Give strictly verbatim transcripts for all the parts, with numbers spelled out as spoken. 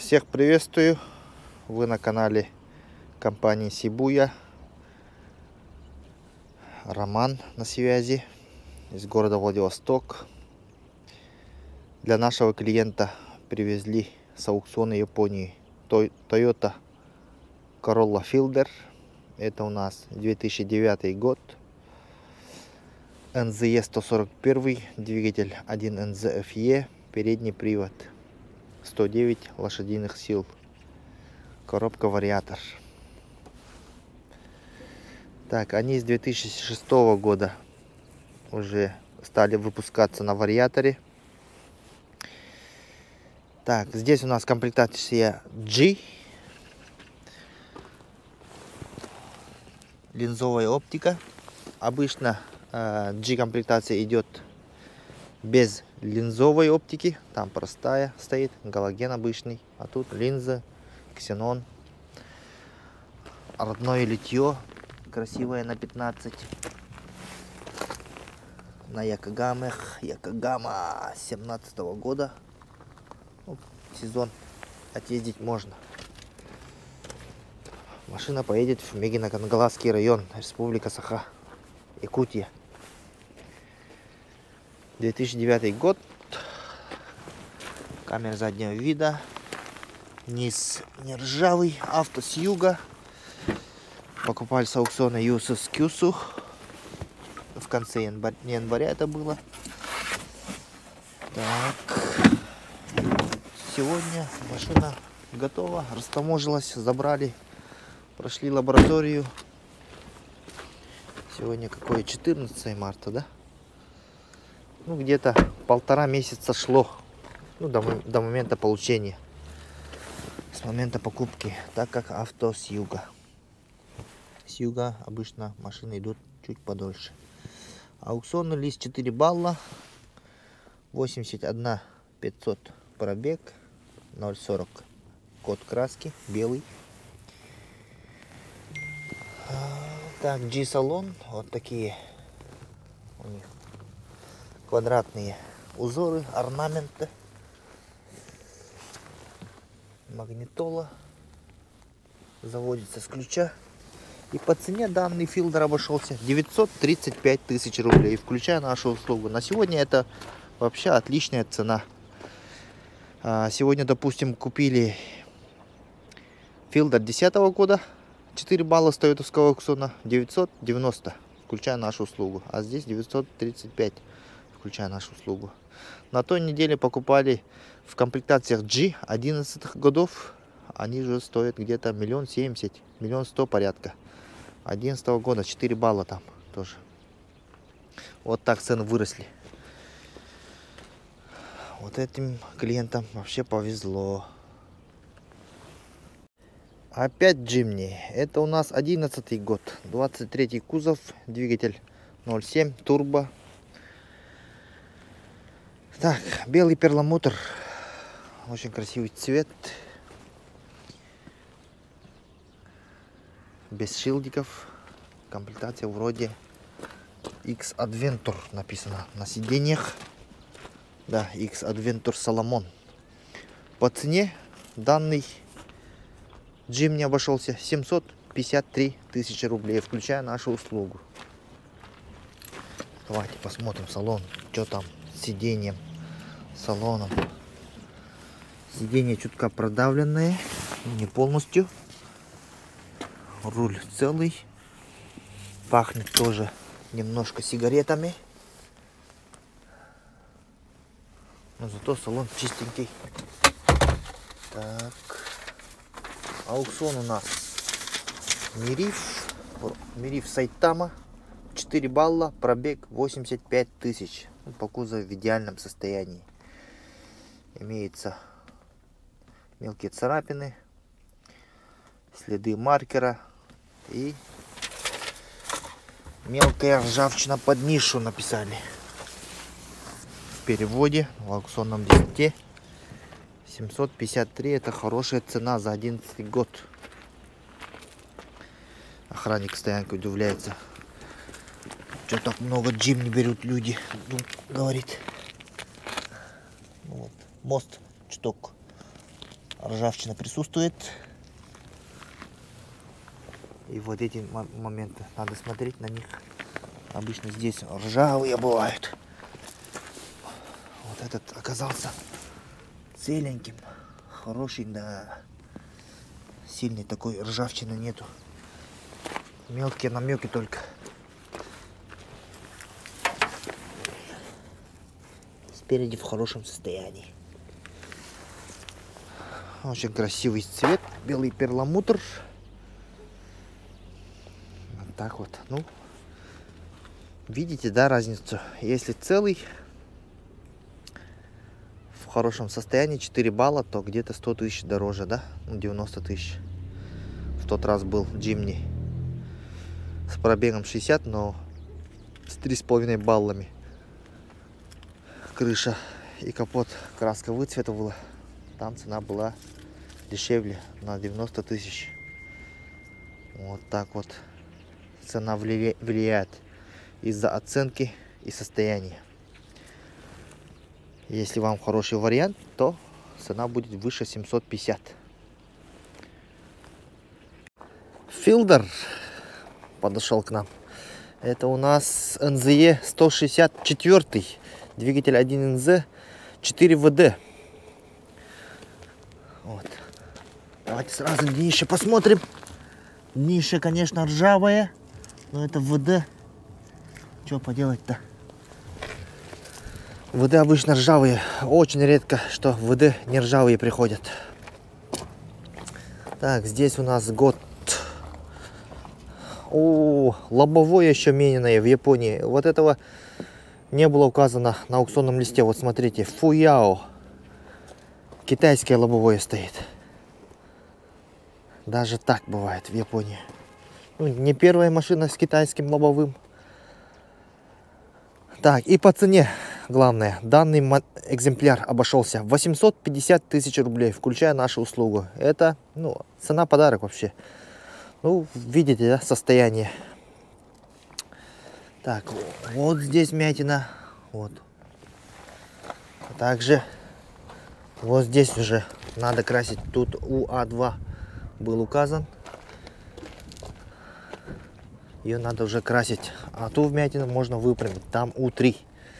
Всех приветствую. Вы на канале компании Сибуя. Роман на связи из города Владивосток. Для нашего клиента привезли с аукциона Японии Toyota Corolla Fielder. Это у нас две тысячи девятый год. эн зэ е сто сорок один, двигатель один эн зэ эф и, передний привод, сто девять лошадиных сил, коробка вариатор. Так, они с две тысячи шестого года уже стали выпускаться на вариаторе. Так, здесь у нас комплектация G, линзовая оптика. Обычно э, G комплектация идет без линзовой оптики, там простая стоит, галоген обычный, а тут линза, ксенон, родное литье, красивое на пятнадцать, на Якогамах, Якогама семнадцатого года, ну, сезон, отъездить можно. Машина поедет в Мегино-Кангаласский район, Республика Саха, Якутия. две тысячи девятый год. Камера заднего вида. Низ не ржавый. Авто с юга. Покупали с аукциона Юсус Кюсу. В конце января, января это было. Так. Сегодня машина готова. Растаможилась. Забрали. Прошли лабораторию. Сегодня какое? четырнадцатое марта, да? Ну, где-то полтора месяца шло, ну, до, до момента получения, с момента покупки, так как авто с юга. С юга обычно машины идут чуть подольше. Аукционный лист четыре балла, восемьдесят один пятьсот пробег, ноль сорок код краски, белый. Так, G-салон, вот такие у них квадратные узоры, орнаменты, магнитола, заводится с ключа. И по цене данный филдер обошелся девятьсот тридцать пять тысяч рублей, включая нашу услугу. На сегодня это вообще отличная цена. Сегодня, допустим, купили филдер десятого года, четыре балла с тойотовского аукциона, девятьсот девяносто, включая нашу услугу. А здесь девятьсот тридцать пять, включая нашу услугу. На той неделе покупали в комплектациях G одиннадцатых годов. Они же стоят где-то миллион семьдесят, миллион сто порядка. одиннадцатого года, четыре балла там тоже. Вот так цены выросли. Вот этим клиентам вообще повезло. Опять Джимни. Это у нас одиннадцатый год. двадцать третий кузов. Двигатель ноль семь турбо. Так, белый перламутр. Очень красивый цвет. Без шильдиков. Комплектация вроде X-Adventure написано на сиденьях. Да, X-Adventure Solomon. По цене данный Джимни обошелся семьсот пятьдесят три тысячи рублей, включая нашу услугу. Давайте посмотрим салон, что там с сиденьем, салоном. Сиденье чутка продавленное, не полностью. Руль целый. Пахнет тоже немножко сигаретами. Но зато салон чистенький. Так. Аукцион у нас Мириф, Мириф Сайтама, четыре балла, пробег восемьдесят пять тысяч. По кузову в идеальном состоянии. Имеются мелкие царапины, следы маркера и мелкая ржавчина под нишу написали. В переводе в аукционном листе семьсот пятьдесят три, это хорошая цена за одиннадцатый год. Охранник стоянки удивляется, что так много Джим не берут люди, говорит. Вот. Мост чуток ржавчина присутствует. И вот эти моменты надо смотреть на них. Обычно здесь ржавые бывают. Вот этот оказался целеньким, хороший, да. Сильной такой ржавчины нету. Мелкие намеки только. Спереди в хорошем состоянии. Очень красивый цвет, белый перламутр. Вот так вот. Ну, видите, да, разницу? Если целый, в хорошем состоянии, четыре балла, то где-то сто тысяч дороже, да? Ну, девяносто тысяч. В тот раз был Джимни с пробегом шестьдесят, но с три с половиной баллами. Крыша и капот краска выцвета была. Там цена была дешевле на девяносто тысяч. Вот так вот цена влияет из-за оценки и состояния. Если вам хороший вариант, то цена будет выше семьсот пятьдесят. Филдер подошел к нам. Это у нас эн зэ е сто шестьдесят четыре. Двигатель один эн зэ, четыре вэ дэ. Вот. Давайте сразу днище посмотрим. Днище, конечно, ржавое, но это вэ дэ. Что поделать-то? вэ дэ обычно ржавые. Очень редко, что вэ дэ не ржавые приходят. Так, здесь у нас год. О, лобовое еще мененное в Японии. Вот этого не было указано на аукционном листе. Вот смотрите, Фуяо. Китайское лобовое стоит. Даже так бывает в Японии. Ну, не первая машина с китайским лобовым. Так, и по цене, главное, данный экземпляр обошелся восемьсот пятьдесят тысяч рублей, включая нашу услугу. Это, ну, цена подарок вообще. Ну, видите, да, состояние. Так, вот здесь вмятина. Вот. Также вот здесь уже надо красить. Тут у а два был указан. Ее надо уже красить. А ту вмятину можно выпрямить. Там у три.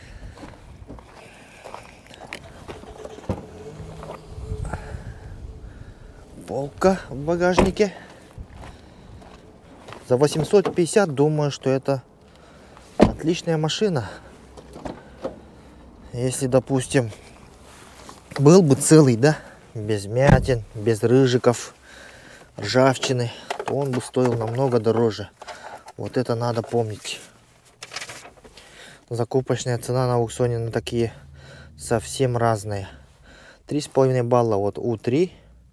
Полка в багажнике. За восемьсот пятьдесят, думаю, что это отличная машина. Если, допустим, был бы целый, да, без мятин, без рыжиков, ржавчины, то он бы стоил намного дороже. Вот это надо помнить. Закупочная цена на аукционе на такие совсем разные. Три с половиной балла вот у три.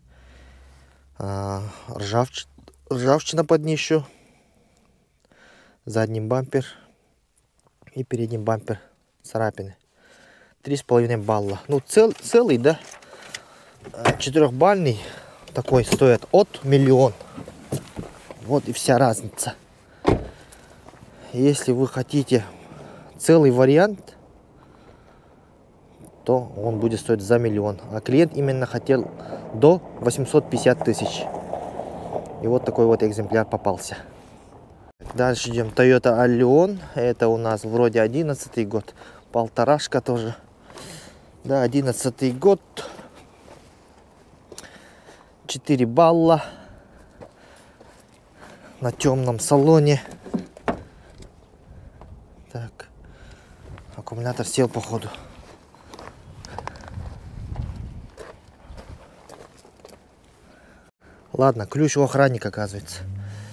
А, ржавч... Ржавчина под днищу. Задний бампер и передний бампер царапины. Три с половиной балла. Ну, цел, целый, да? Четырехбальный такой стоит от миллион. Вот и вся разница. Если вы хотите целый вариант, то он будет стоить за миллион. А клиент именно хотел до восьмисот пятидесяти тысяч. И вот такой вот экземпляр попался. Дальше идем. Toyota Allion. Это у нас вроде одиннадцатый год. Полторашка тоже. Да, одиннадцатый год. четыре балла. На темном салоне. Так. Аккумулятор сел, походу. Ладно, ключ у охранника, оказывается.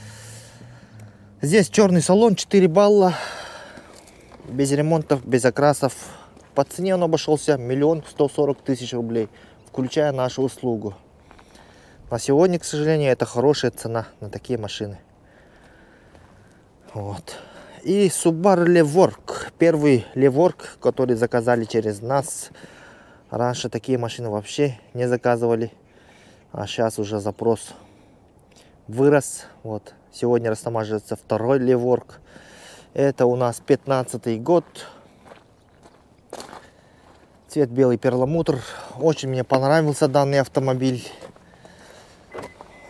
Здесь черный салон, четыре балла. Без ремонтов, без окрасов. По цене он обошелся миллион сто сорок тысяч рублей, включая нашу услугу. На сегодня, к сожалению, это хорошая цена на такие машины. Вот. И Subaru Levorg. Первый Levorg, который заказали через нас. Раньше такие машины вообще не заказывали. А сейчас уже запрос вырос. Вот. Сегодня растамаживается второй Levorg. Это у нас пятнадцатый год. Цвет белый перламутр. Очень мне понравился данный автомобиль.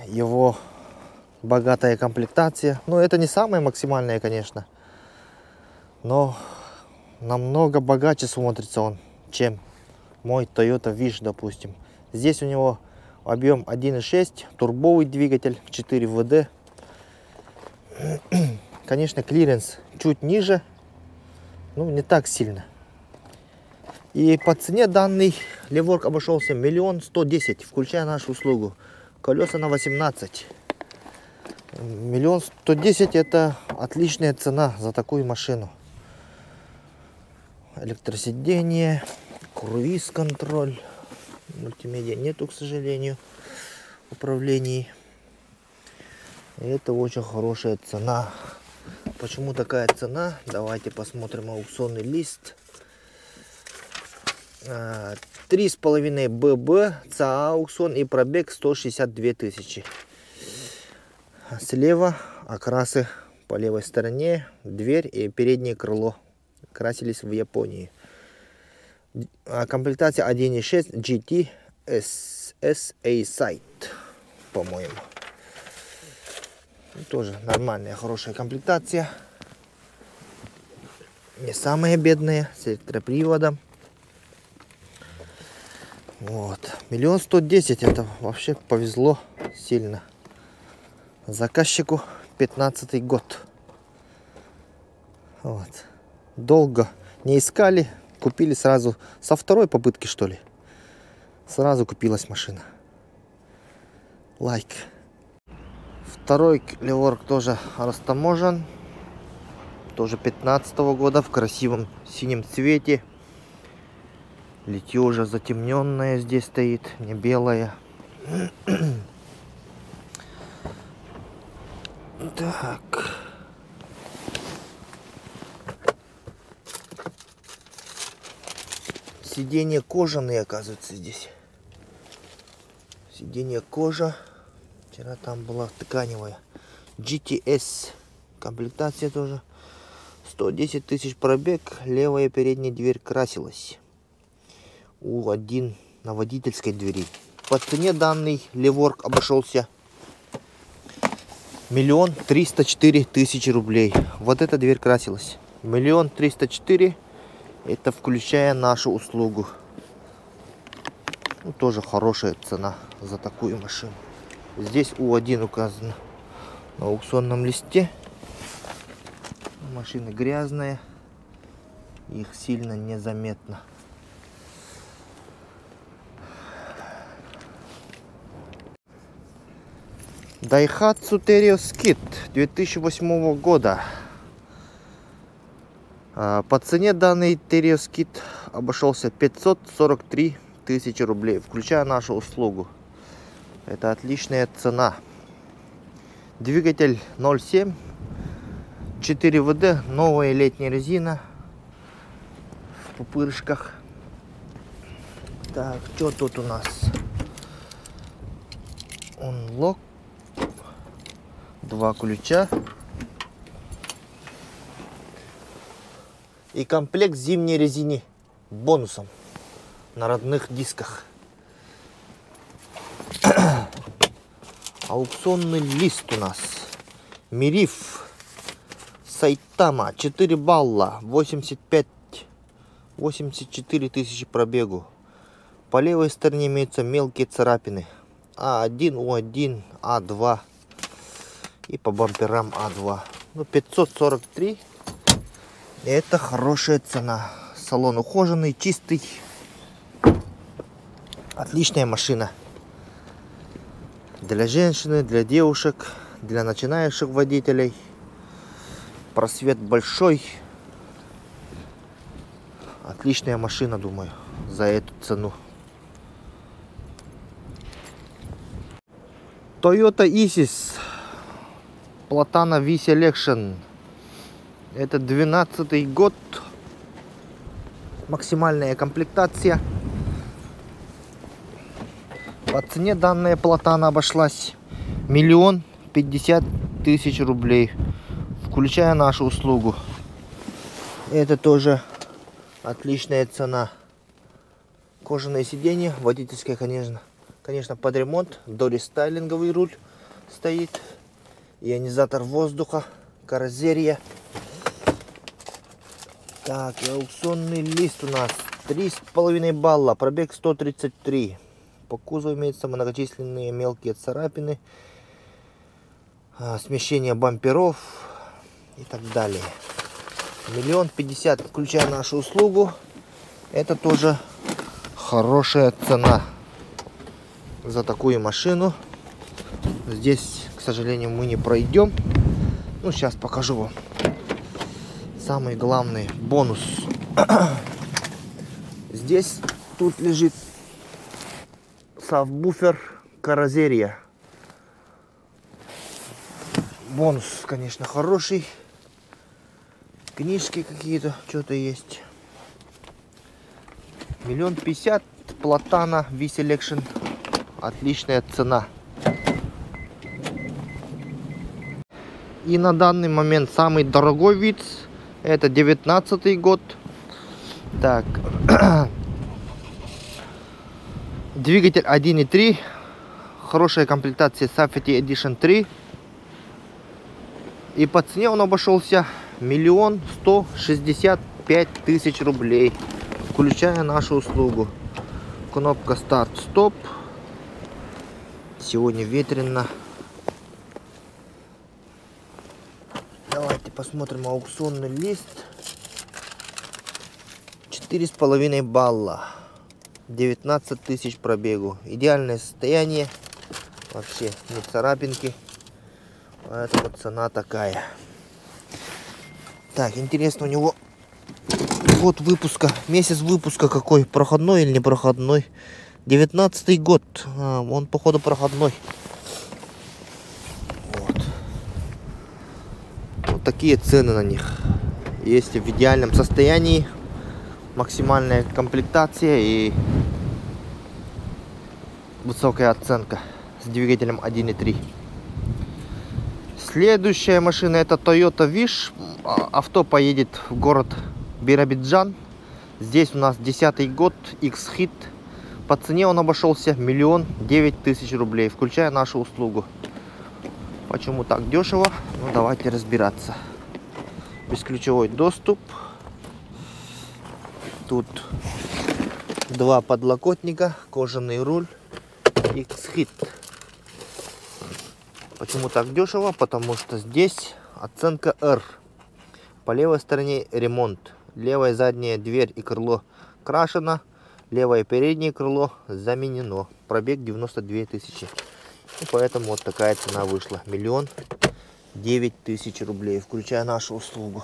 его богатая комплектация. Ну, это не самая максимальная, конечно, но намного богаче смотрится он, чем мой Toyota Wish, допустим. Здесь у него объем один и шесть, турбовый двигатель, четыре вэ дэ. Конечно, клиренс чуть ниже, ну, не так сильно. И по цене данный Леворг обошелся миллион сто десять, включая нашу услугу. Колеса на восемнадцать. Миллион сто десять — это отличная цена за такую машину. Электросиденье, круиз-контроль, мультимедиа нету, к сожалению, в управлении. И это очень хорошая цена. Почему такая цена? Давайте посмотрим аукционный лист. три с половиной бэ бэ, ЦА аукцион и пробег сто шестьдесят две тысячи. Слева окрасы по левой стороне, дверь и переднее крыло красились в Японии. Комплектация один и шесть джи ти эс эс A-Side, по-моему. Тоже нормальная, хорошая комплектация. Не самая бедная, с электроприводом. Вот. Миллион сто десять, это вообще повезло сильно. Заказчику пятнадцатый год. Вот. Долго не искали, купили сразу со второй попытки, что ли. Сразу купилась машина. Лайк. Второй Леворг тоже растаможен. Тоже пятнадцатого года, в красивом синем цвете. Литье уже затемненное здесь стоит, не белое. Так. Сиденья кожаные, оказывается, здесь. Сиденье кожа. Вчера там была тканевая. джи ти эс. Комплектация тоже. сто десять тысяч пробег. Левая передняя дверь красилась. У один на водительской двери. По цене данный Леворг обошелся миллион триста четыре тысячи рублей. Вот эта дверь красилась. Миллион триста четыре. Это включая нашу услугу. Ну, тоже хорошая цена за такую машину. Здесь У один указано на аукционном листе. Машины грязные. Их сильно незаметно. Daihatsu Terios Kit две тысячи восьмого года. По цене данный Terios Kit обошелся пятьсот сорок три тысячи рублей, включая нашу услугу. Это отличная цена. Двигатель ноль семь, четыре вэ дэ, новая летняя резина в пупырышках. Так, что тут у нас? Unlock. Два ключа. И комплект зимней резины бонусом на родных дисках. Аукционный лист у нас. Мириф Сайтама, четыре балла, восемьдесят пять восемьдесят четыре тысячи пробегу. По левой стороне имеются мелкие царапины. А один, У один, А два. И по бамперам А два. Ну, пятьсот сорок три. Это хорошая цена. Салон ухоженный, чистый. Отличная машина. Для женщины, для девушек, для начинающих водителей. Просвет большой. Отличная машина, думаю, за эту цену. Toyota Isis Platana V-Selection. Это двенадцатый год. Максимальная комплектация. По цене данная Платана обошлась миллион пятьдесят тысяч рублей, включая нашу услугу. Это тоже отличная цена. Кожаное сиденье, водительское, конечно, конечно, под ремонт, дорестайлинговый руль, стоит. Ионизатор воздуха. Каррозерия. Так, и аукционный лист у нас три с половиной балла. Пробег сто тридцать три. По кузову имеются многочисленные мелкие царапины. Смещение бамперов и так далее. Миллион пятьдесят, включая нашу услугу. Это тоже хорошая цена за такую машину. Здесь, к сожалению, мы не пройдем. Ну, сейчас покажу вам. Самый главный бонус. Здесь тут лежит сабвуфер каррозерия. Бонус, конечно, хороший. Книжки какие-то, что-то есть. Миллион пятьдесят, Платана V-Selection. Отличная цена. И на данный момент самый дорогой вид — это девятнадцатый год. Так. Двигатель один и три. Хорошая комплектация Safety Edition три. И по цене он обошелся миллион сто шестьдесят пять тысяч рублей, включая нашу услугу. Кнопка старт-стоп. Сегодня ветрено. Давайте посмотрим аукционный лист. четыре с половиной балла. девятнадцать тысяч пробегу. Идеальное состояние. Вообще не царапинки. Поэтому цена такая. Так, интересно, у него год выпуска, месяц выпуска какой, проходной или не проходной? девятнадцатый год, а, он походу проходной. Вот. Вот такие цены на них. Если в идеальном состоянии, максимальная комплектация и высокая оценка с двигателем один и три. Следующая машина — это Toyota Wish. Авто поедет в город Биробиджан. Здесь у нас десятый год, X-Hit. По цене он обошелся миллион девять тысяч рублей, включая нашу услугу. Почему так дешево? Ну, давайте разбираться. Бесключевой доступ. Тут два подлокотника, кожаный руль. X-Hit. Почему так дешево? Потому что здесь оценка R. По левой стороне ремонт. Левая задняя дверь и крыло крашено. Левое переднее крыло заменено. Пробег девяносто две тысячи. И поэтому вот такая цена вышла. Миллион девять тысяч рублей, включая нашу услугу.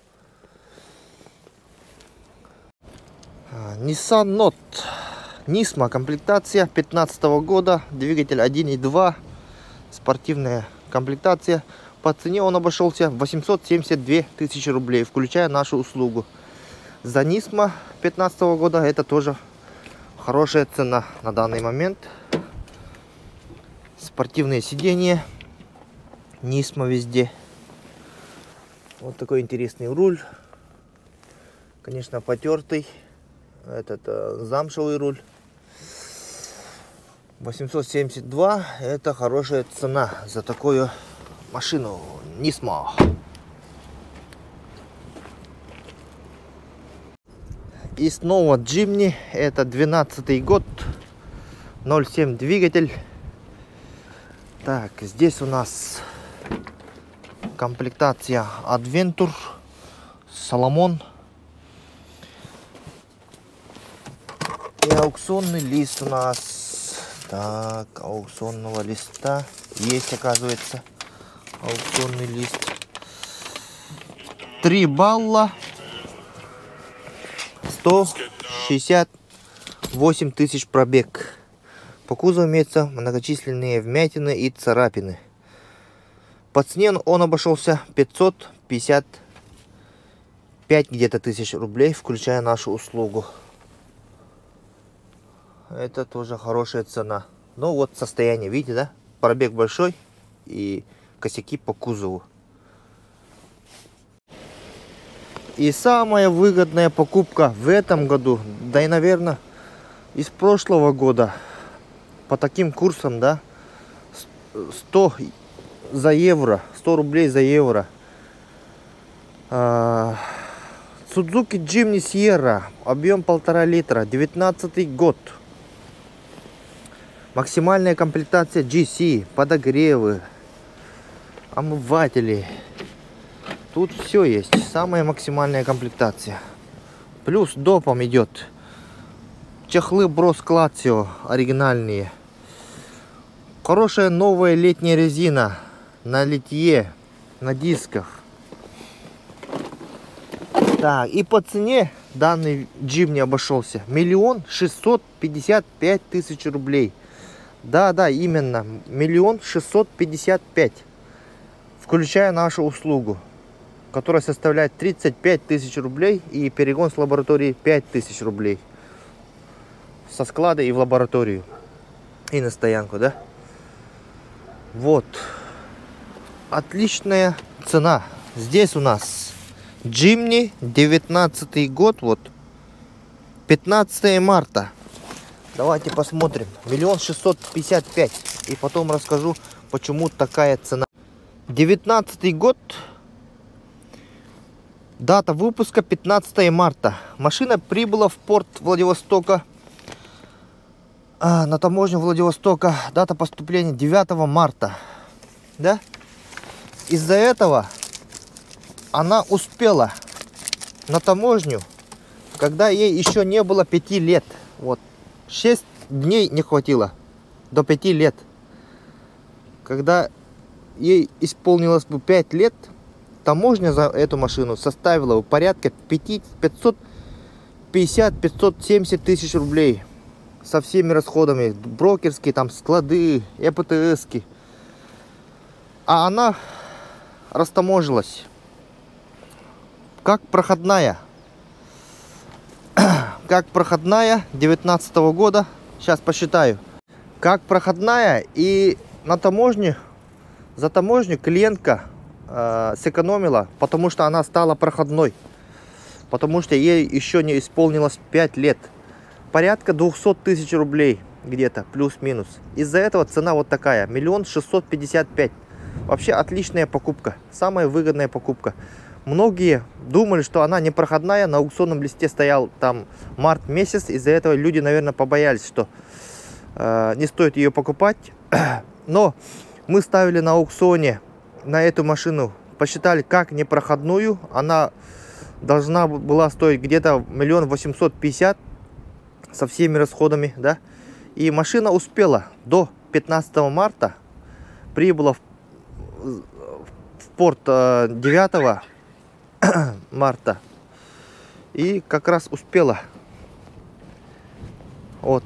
Nissan Note. Nismo комплектация пятнадцатого года. Двигатель один и два. Спортивная комплектация. По цене он обошелся восемьсот семьдесят две тысячи рублей, включая нашу услугу. За Nismo пятнадцатого года это тоже хорошая цена на данный момент. Спортивные сиденья. Nismo везде. Вот такой интересный руль. Конечно, потертый. Этот э, замшевый руль. восемьсот семьдесят два. Это хорошая цена за такую машину Nismo. И снова Jimny. Это двенадцатый год. ноль семь двигатель. Так, здесь у нас комплектация Adventure, Solomon. И аукционный лист у нас. Так, аукционного листа есть, оказывается, аукционный лист. три балла. сто шестьдесят восемь тысяч пробег. По кузову имеются многочисленные вмятины и царапины. По цене он обошелся пятьсот пятьдесят пять где-то тысяч рублей, включая нашу услугу. Это тоже хорошая цена. Ну вот состояние, видите, да? Пробег большой и косяки по кузову. И самая выгодная покупка в этом году, да и, наверное, из прошлого года, по таким курсам, да, сто за евро, сто рублей за евро. Suzuki Jimny Sierra, объем полтора литра, девятнадцатый год. Максимальная комплектация джи си, подогревы, омыватели. Тут все есть, самая максимальная комплектация. Плюс допом идет. Чехлы Брос Клацио оригинальные. Хорошая новая летняя резина на литье, на дисках. Так, и по цене данный Jimny обошелся миллион шестьсот пятьдесят пять тысяч рублей. Да, да, именно миллион шестьсот пятьдесят пять, включая нашу услугу, которая составляет тридцать пять тысяч рублей, и перегон с лаборатории пять тысяч рублей. Со склада и в лабораторию, и на стоянку, да? Вот. Отличная цена. Здесь у нас Jimny, девятнадцатый год, вот, пятнадцатое марта. Давайте посмотрим. миллион шестьсот пятьдесят пять. И потом расскажу, почему такая цена. девятнадцатый год. Дата выпуска пятнадцатое марта. Машина прибыла в порт Владивостока. А, на таможню Владивостока. Дата поступления девятого марта. Да? Из-за этого она успела на таможню, когда ей еще не было пяти лет. Вот. шесть дней не хватило до пяти лет. Когда ей исполнилось бы пять лет, таможня за эту машину составила бы порядка пятьсот пятьдесят — пятьсот семьдесят тысяч рублей. Со всеми расходами. Брокерские, там склады, э пэ тэ эски. А она растаможилась. Как проходная. Как проходная девятнадцатого года. Сейчас посчитаю. Как проходная, и на таможне, за таможню клиентка э, сэкономила, потому что она стала проходной. Потому что ей еще не исполнилось пять лет. Порядка двухсот тысяч рублей где-то, плюс-минус. Из-за этого цена вот такая. миллион шестьсот пятьдесят пять. Вообще отличная покупка. Самая выгодная покупка. Многие думали, что она не проходная. На аукционном листе стоял там март месяц. Из-за этого люди, наверное, побоялись, что э, не стоит ее покупать. Но мы ставили на аукционе на эту машину. Посчитали как непроходную. Она должна была стоить где-то миллион восемьсот пятьдесят со всеми расходами, да. И машина успела до пятнадцатого марта. Прибыла в, в порт э, девятого марта. И как раз успела. Вот.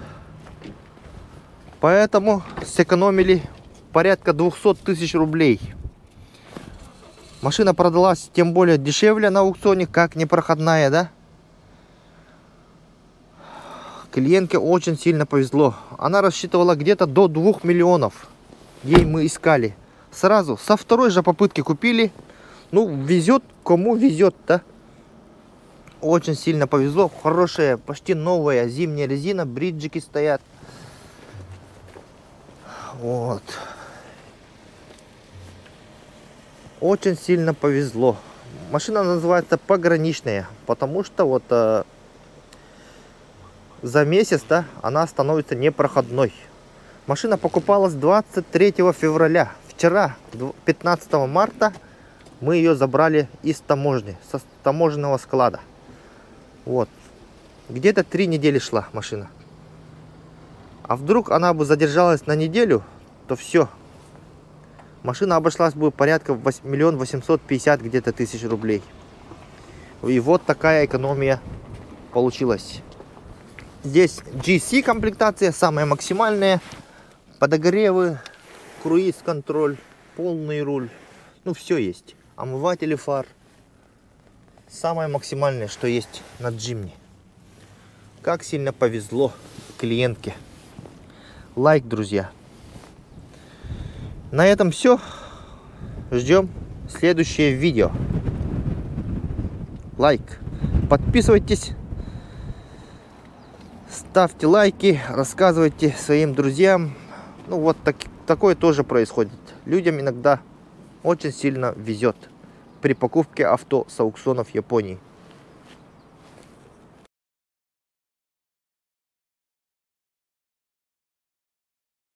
Поэтому сэкономили порядка двухсот тысяч рублей. Машина продалась тем более дешевле на аукционе, как непроходная, да. Клиентке очень сильно повезло. Она рассчитывала где-то до двух миллионов. Ей мы искали. Сразу со второй же попытки купили. Ну, везет, кому везет, да. Очень сильно повезло. Хорошая, почти новая зимняя резина. Бриджики стоят. Вот. Очень сильно повезло. Машина называется пограничная, потому что вот э, за месяц, да, она становится непроходной. Машина покупалась двадцать третьего февраля. Вчера, пятнадцатого марта, мы ее забрали из таможни, со таможенного склада. Вот. Где-то три недели шла машина. А вдруг она бы задержалась на неделю, то все. Машина обошлась бы порядка миллион восемьсот пятьдесят где-то тысяч рублей. И вот такая экономия получилась. Здесь джи си комплектация, самая максимальная. Подогревы, круиз-контроль, полный руль. Ну, все есть. Омыватели фар. Самое максимальное, что есть на Jimny. Как сильно повезло клиентке. Лайк, друзья. На этом все. Ждем следующее видео. Лайк. Подписывайтесь. Ставьте лайки. Рассказывайте своим друзьям. Ну вот так, такое тоже происходит. Людям иногда очень сильно везет при покупке авто с аукционов Японии.